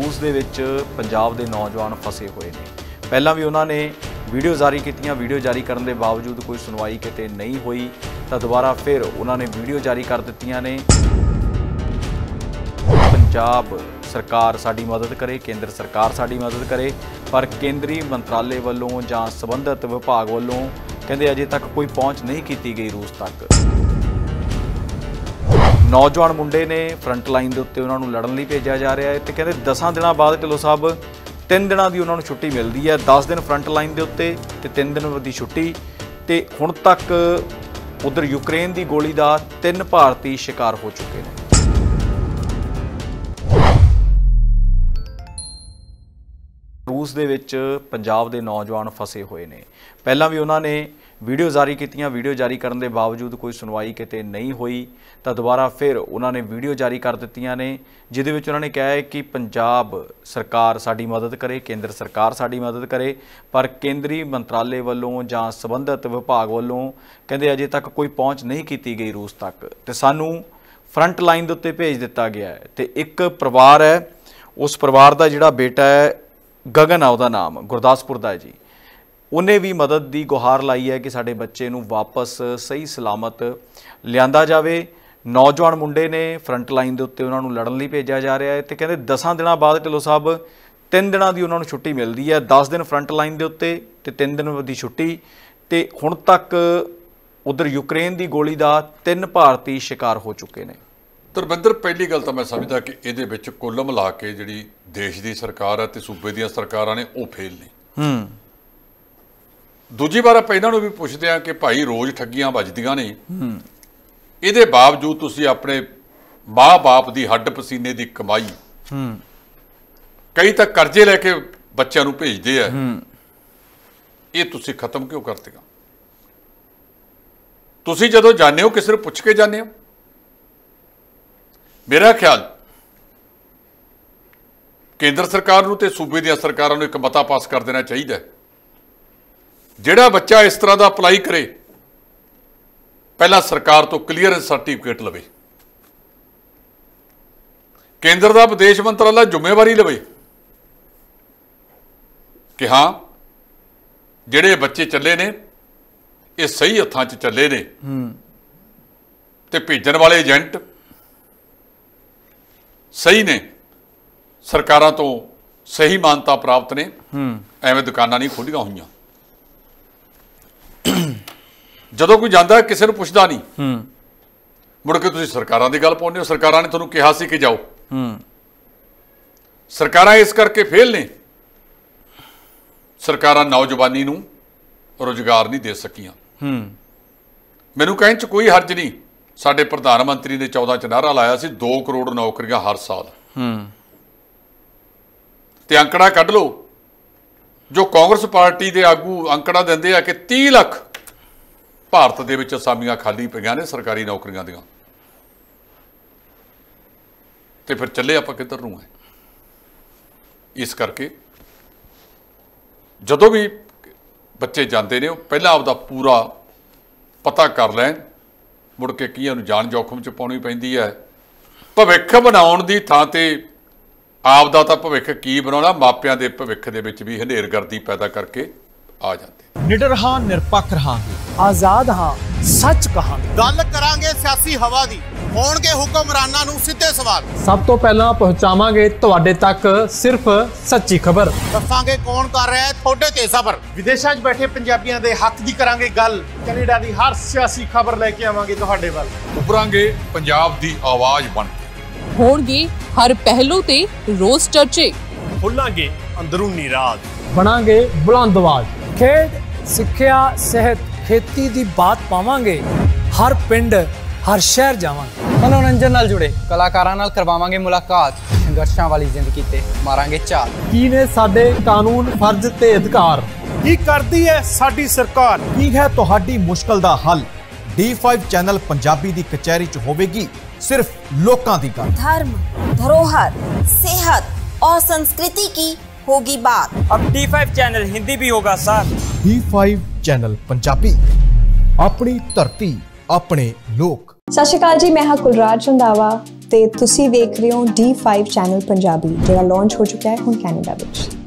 रूस दे विच पंजाब दे नौजवान फसे हुए ने। पहलां भी उन्होंने वीडियो जारी कीतियां, वीडियो जारी करने के बावजूद कोई सुनवाई किते नहीं हुई तो दोबारा फिर उन्होंने वीडियो जारी कर दित्तियां ने। पंजाब सरकार साडी मदद करे, केंद्र सरकार साडी मदद करे, पर केंद्रीय मंत्रालय वालों जां संबंधित विभाग वालों कहते अजे तक कोई पहुँच नहीं की गई रूस तक। नौजवान मुंडे ने फ्रंट लाइन के उत्ते उन्होंने लड़न लई भेजा जा रहा है तो कहते 10 दिनों बाद ढिल्लों साहब 3 दिनों की उन्होंने छुट्टी मिलती है। 10 दिन फ्रंट लाइन के उत्ते ते 3 दिन की छुट्टी। तो हुण तक उधर यूक्रेन की गोली का 3 भारतीय शिकार हो चुके हैं। रूस दे विच पंजाब दे नौजवान फसे हुए ने। पहलां भी उन्होंने वीडियो जारी कीतियां, वीडियो जारी करने के बावजूद कोई सुनवाई किते नहीं हुई तो दोबारा फिर उन्होंने वीडियो जारी कर दित्तियां ने, जिहदे विच उन्होंने कहा है कि पंजाब सरकार साडी मदद करे, केंद्र सरकार साडी मदद करे, पर केंद्रीय मंत्रालय वालों जां संबंधित विभाग वालों कहते अजे तक कोई पहुँच नहीं की गई रूस तक तो सानू फ्रंट लाइन के उत्ते भेज दिता गया है। तो एक परिवार है, उस परिवार का जिहड़ा बेटा है गगन है उहदा नाम, गुरदासपुर दा है जी, उन्हें भी मदद की गुहार लाई है कि साडे बच्चे नूं वापस सही सलामत लिआंदा जावे। नौजवान मुंडे ने फ्रंट लाइन के उत्ते उन्होंने लड़न लई भेजा जा रहा है तो कहते 10 दिनों बाद ढिल्लों साहब 3 दिनों की उन्होंने छुट्टी मिलती है। 10 दिन फ्रंट लाइन के उत्ते ते 3 दिन की छुट्टी। तो हुण तक उधर यूक्रेन की गोली का 3 भारतीय शिकार हो चुके हैं। धर्मिंदर, पहली गल तो मैं समझदा कि इहदे विच कुल मिला के जिहड़ी देश की सरकार है ते सूबे दीआं सरकारां ने वो फेल ने। दूजी बार आप इन्हां नूं भी पुछदे आ कि भाई रोज़ ठगियां वजदियां ने, इहदे बावजूद तुसीं अपने माँ बाप की हड्ड पसीने की कमाई, कई तक करजे लैके बच्चों नूं भेजदे आ, ये तुसीं खत्म क्यों कर दिया? तुसीं जदों जाने हो किसी नूं पुछ के जाने हो? मेरा ख्याल केंद्र सरकार नूं ते सूबे दी सरकारां नूं एक मता पास कर देना चाहिए। जिहड़ा बच्चा इस तरह का अपलाई करे पहला सरकार तो क्लीयरेंस सर्टिफिकेट लवे, केंद्र का विदेश मंत्रालय जिम्मेवारी लवे कि हाँ जिहड़े बच्चे चले ने ये सही हत्थां 'च चले ने ते भेजण वाले एजेंट सही ने, सरकारां तो सही मानता प्राप्त ने, एवें दुकानां नहीं खोलियां होईयां। जदों कोई जांदा किसी नूं पुछदा नहीं, मुड़ के तुसीं सरकारां दी गल पाउंदे हो। सरकारां ने तुहानूं कहा सी कि जाओ, सरकारां इस करके फेल ने, सरकारां नौजवानी नूं रोजगार नहीं दे सकियां। मैनूं कहण च कोई हर्ज नहीं, साडे प्रधानमंत्री ने 14 च नारा लाया सी 2 करोड़ नौकरियां हर साल। ते अंकड़ा कढ लो, जो कांग्रेस पार्टी के आगू अंकड़ा देंदे आ कि 30 लाख भारत दे विच असामियां खाली पईआं ने सरकारी नौकरियां दियां, ते फिर चले आपां किधर नूं है? इस करके जदों भी बच्चे जाते ने पहला आपदा पूरा पता कर लैन, मुड़ के कईआं नूं जान जोखम च पाउणी पैंदी है। भविख बनाउण दी थां ते आपदा तां भविख की बनाउणा, मापिआं दे भविख दे विच भी हनेरगर्दी पैदा करके आ जाते। निडर हां, निरपक्ष रहांगे, आजाद हां, सच कहांगे, गल करांगे सियासी हवा दी, होणगे हुक्मरानां नूं सिद्धे सवाल। सब तो पहला पहुंचावांगे तुहाडे तक सिर्फ सच्ची खबर, दसांगे कौन कर रहा है थोड़े ते सबर। विदेशां 'च बैठे पंजाबियां दे हक दी करांगे गल, कनेडा दी हर सियासी खबर लेके आवांगे तुहाडे वल। उभरांगे पंजाब दी आवाज़ बन के, होणगे हर पहलू ते रोज चर्चे, खुलांगे अंदरूनी राज, बनांगे बुलंद आवाज। खेड, सिक्ख्या, सेहत, खेती दी बात पावांगे, हर पिंड हर शहर जावांगे। मनोरंजन नाल जुड़े कलाकारां नाल करवावांगे मुलाकात, संघर्षां वाली जिंदगी ते मारांगे झात। की ने साडे कानून, फर्ज ते अधिकार, की करदी है साडी सरकार, की है तुहाडी मुश्किल दा हल। D5 चैनल पंजाबी दी कचहरी च होवेगी सिर्फ लोकां दी गल। धर्म, धरोहर, सेहत और संस्कृति की होगी बात। अब D5 चैनल हिंदी भी होगा सर। D5 चैनल पंजाबी, अपनी धरती अपने लोक। सत श्री अकाल जी, मैं हाँ कुलराज रंधावा। ਤੇ ਤੁਸੀਂ ਵੇਖ ਰਹੇ ਹੋ D5 ਚੈਨਲ ਪੰਜਾਬੀ, ਜਿਹੜਾ ਲਾਂਚ ਹੋ ਚੁੱਕਾ ਹੈ ਹੁਣ ਕੈਨੇਡਾ ਵਿੱਚ।